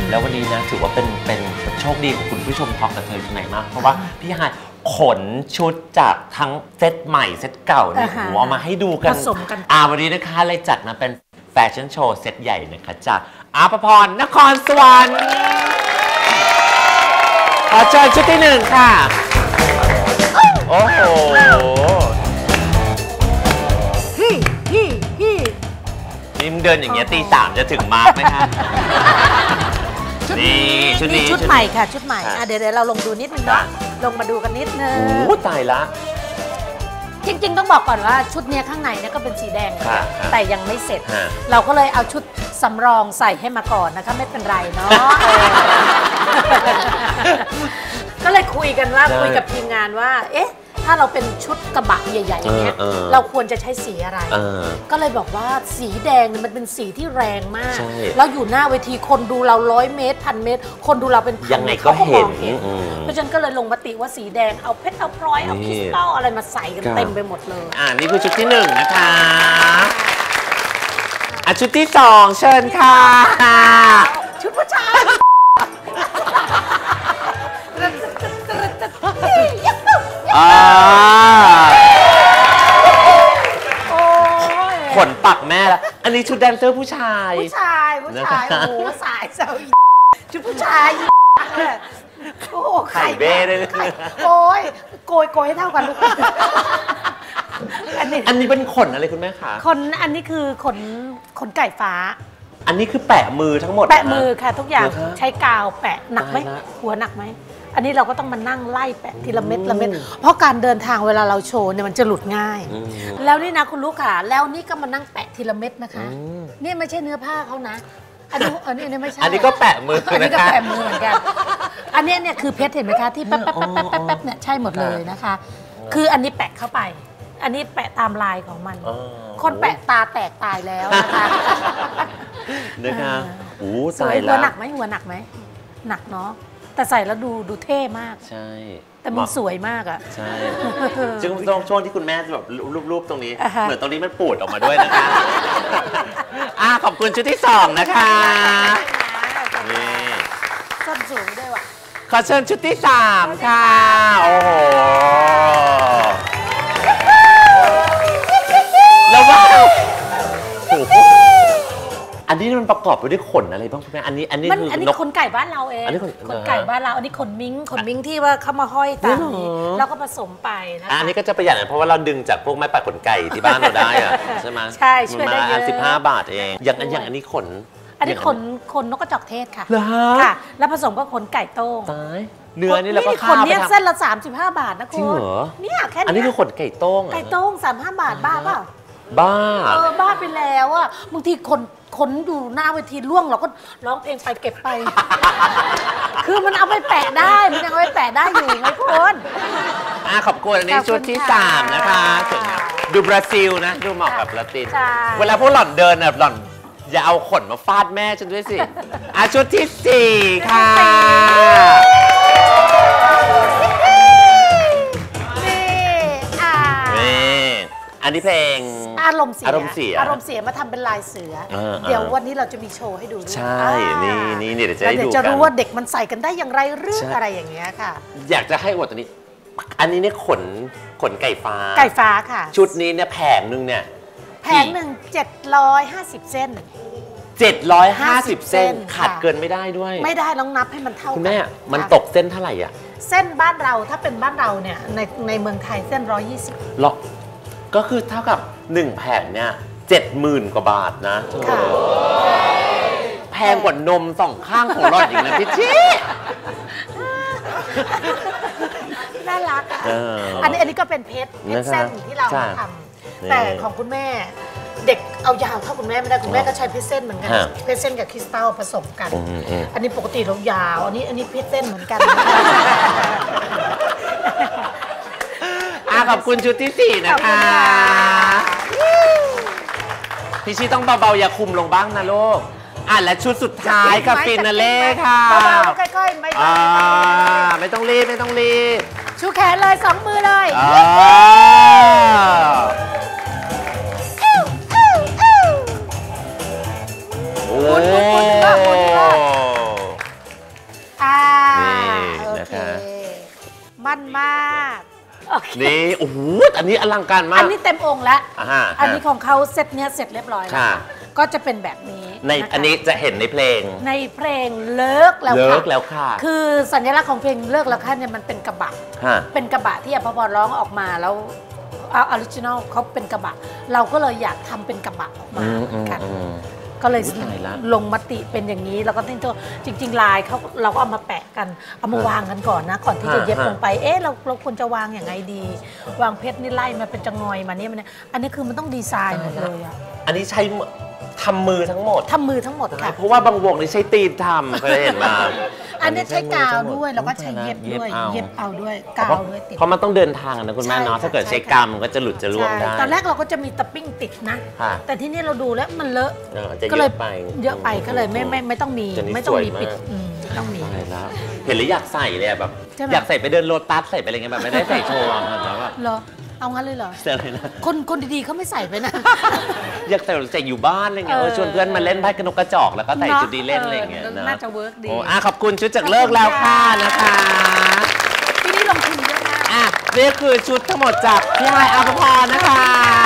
แล้ววันนี้นะถือว่าเป็นโชคดีของคุณผู้ชมท็อกกับเธอที่ไหนมากเพราะว่าพี่ฮายขนชุดจากทั้งเซตใหม่เซตเก่าเนี่ยเอามาให้ดูกันผสมกันวันนี้นะคะเลยจัดมาเป็นแฟชั่นโชว์เซตใหญ่นะคะจากอาภพรนครสวรรค์ขอเชิญชุดที่1ค่ะโอ้โหนี่มึงเดินอย่างเงี้ยตี3จะถึงมาร์กไหมคะนี่ชุดใหม่ค่ะชุดใหม่เดี๋ยวเราลงดูนิดนึงเนาะลงมาดูกันนิดนึงโอ้ตายละจริงๆต้องบอกก่อนว่าชุดนี้ข้างในเนี่ยก็เป็นสีแดงแต่ยังไม่เสร็จเราก็เลยเอาชุดสำรองใส่ให้มาก่อนนะคะไม่เป็นไรเนาะก็เลยคุยกันว่าคุยกับทีมงานว่าเอ๊ะถ้าเราเป็นชุดกระบะใหญ่ๆอย่างเงี้ยเราควรจะใช้สีอะไรก็เลยบอกว่าสีแดงมันเป็นสีที่แรงมากแล้วอยู่หน้าเวทีคนดูเรา100 เมตร1,000 เมตรคนดูเราเป็นพันยังไงก็เห็นเพราะฉะนั้นก็เลยลงมติว่าสีแดงเอาเพชรเอาพลอยเอาคริสตัลอะไรมาใส่กันเต็มไปหมดเลยนี่คือชุดที่1นะคะชุดที่2เชิญค่ะชุดผู้ชายขนปักแม่แล้วอันนี้ชุดแดนเซอร์ผู้ชายโอ้โหสายเซลชุดผู้ชายโอ้ไข่เบ้เลยโอ้ยโกยให้เท่ากันลูกอันนี้เป็นขนอะไรคุณแม่คะอันนี้คือขนไก่ฟ้าอันนี้คือแปะมือทั้งหมดแปะมือค่ะทุกอย่างใช้กาวแปะหนักไหมหัวหนักไหมอันนี้เราก็ต้องมานั่งไล่แปะทีละเม็ดละเม็ดเพราะการเดินทางเวลาเราโชว์เนี่ยมันจะหลุดง่ายแล้วนี่นะคุณลูกค่ะแล้วนี่ก็มานั่งแปะทีละเม็ดนะคะนี่ไม่ใช่เนื้อผ้าเขานะอันนี้ไม่ใช่อันนี้ก็แปะมืออันนี้ก็แปะมือเหมือนกันอันนี้เนี่ยคือเพชรเห็นไหมคะที่แป๊บเนี่ยใช่หมดเลยนะคะคืออันนี้แปะเข้าไปอันนี้แปะตามลายของมันคนแปะตาแตกตายแล้วนะคะโอ้ใส่แล้วหัวหนักไหมหนักเนาะแต่ใส่แล้วดูเท่มากใช่แต่มึงสวยมากอ่ะใช่ซึ่งช่วงที่คุณแม่แบบรูปตรงนี้เหมือนตรงนี้มันปูดออกมาด้วยนะคะขอบคุณชุดที่2นะคะนี่ส้นสูงด้วยว่ะขอเชิญชุดที่3ค่ะโอ้โหแล้วว่าอันนี้มันประกอบไปด้วยขนอะไรบ้างคุณแม่อันนี้คือขนไก่บ้านเราเองขนไก่บ้านเราอันนี้ขนมิ้งที่ว่าเขามาห้อยตามนี้แล้วก็ผสมไปนะคะอันนี้ก็จะประหยัดเพราะว่าเราดึงจากพวกไม้ปัดขนไก่ที่บ้านเราได้อะใช่ไหมใช่ช่วยได้เยอะ 15 บาทเองอย่างอันนี้ขนนกกระจอกเทศค่ะค่ะแล้วผสมก็ขนไก่โต้งตายเนื้อนี่เราก็ข้าวไปทำเส้นละ35 บาทนะคุณจริงเหรอเนี่ยแค่นี้อันนี้คือขนไก่โต้ง 35 บาทบ้าเปล่าบ้าบ้าไปแล้วอ่ะบางทีคนอยู่หน้าเวทีล่วงเราก็ร้องเพลงไปเก็บไปคือมันเอาไปแปะได้มันยังเอาไปแปะได้อยู่ไงคุณขอบคุณอันนี้ชุดที่3นะคะดูบราซิลนะดูเหมาะกับละตินเวลาพวกหล่อนเดินหล่อนอย่าเอาขนมาฟาดแม่ฉันด้วยสิชุดที่4ค่ะอันนี้เพลงอารมณ์เสียมาทำเป็นลายเสือเดี๋ยววันนี้เราจะมีโชว์ให้ดูด้วยใช่นี่เดี๋ยวจะให้ดูกันจะรู้ว่าเด็กมันใส่กันได้อย่างไรเรื่องอะไรอย่างเงี้ยค่ะอยากจะให้อวดตัวนี้อันนี้เนี่ยขนไก่ฟ้าค่ะชุดนี้เนี่ยแผงนึงเนี่ยแผงหนึ่ง750 เส้น 750 เส้นขาดเกินไม่ได้ด้วยไม่ได้ต้องนับให้มันเท่ากันคุณแม่มันตกเส้นเท่าไหร่อ่ะเส้นบ้านเราถ้าเป็นบ้านเราเนี่ยในเมืองไทยเส้น120 หรอก็คือเท่ากับ1แผ่นเนี่ย70,000 กว่าบาทนะแพงกว่านม2 ข้างของหลอดอีกนะพี่ชี้น่ารักอันนี้ก็เป็นเพชรเส้นที่เราทำแต่ของคุณแม่เด็กเอายาวเท่าคุณแม่ไม่ได้คุณแม่ก็ใช้เพชรเส้นเหมือนกันเพชรเส้นกับคริสตัลผสมกันอันนี้ปกติเรายาวอันนี้เพชรเส้นเหมือนกันขอบคุณชุดที่4นะคะพี่ชีต้องเบาๆอย่าคุมลงบ้างนะลูกและชุดสุดท้ายกับฟินาเล่ค่ะเบาๆค่อยๆไม่ต้องรีบชูแขนเลย2 มือเลยโอ้อันนี้อลังการมากอันนี้เต็มองค์แล้วฮะอันนี้ของเขาเซตเนี้ยเสร็จเรียบร้อยแล้วค่ะก็จะเป็นแบบนี้ในนะคะอันนี้จะเห็นในเพลงในเพลงเลิกแล้วเลิค่ะกแล้วค่ะคือสัญลักษณ์ของเพลงเลิกแล้วค่ะเนี่ยมันเป็นกระบะฮะเป็นกระบะที่อภพรร้องออกมาแล้วออริจินอลเขาเป็นกระบะ เราก็เลยอยากทำเป็นกระบะออกมาเหมือนกัน ก็เลยตายละลงมติเป็นอย่างนี้แล้วก็ติ้งตัวจริง ๆ ลายเขาเราก็เอามาแปะกันเอามาวางกันก่อนนะ ก่อนที่จะเย็บลงไปเราควรจะวางอย่างไงดี วางเพชรนี่ไล่มาเป็นจะงอยมาเนี่ยมันเนี่ยอันนี้คือมันต้องดีไซน์หมดเลยอะอันนี้ใช้ทำมือทั้งหมดทำมือทั้งหมดค่ะเพราะว่าบางวงนี่ใช้ตีนทำเคยเห็นมาอันนี้ใช้กาวด้วยแล้วก็ใช้เย็บด้วยเย็บเอาด้วยกาวด้วยติดเพราะมันต้องเดินทางนะคุณแม่เนาะใช่ค่ะถ้าเกิดใช้กรรมก็จะหลุดจะร่วงได้ตอนแรกเราก็จะมีตะปิ้งติดนะค่ะแต่ที่นี่เราดูแล้วมันเลอะจะก็เยเลยอะไปเยอะไปก็เลยไม่ต้องมีจะนี่ไม่ต้องมีสวยมากปิดไม่ต้องมีตายแล้วเห็นแล้วอยากใส่เลยอะแบบใช่ไหมอยากใส่ไปเดินโลตัสใส่ไปอะไรเงี้ยแบบไม่ได้ใส่โชว์อะแล้วแบบเหรอเอางั้นเลยเหรอเสื้ออะไรนะคนดีๆเขาไม่ใส่ไปนะอยากใส่อยู่บ้านอะไรเงี้ยชวนเพื่อนมาเล่นไพ่กระนกกระจอกแล้วก็ใส่ชุดดีเล่นอะไรเงี้ยน่าจะเวิร์กดีโอ้ขอบคุณชุดจากเลิกแล้วค่ะนะคะที่นี่ลงทุนเยอะมากนี่คือชุดทั้งหมดจากพี่ฮายอาภพรนะคะ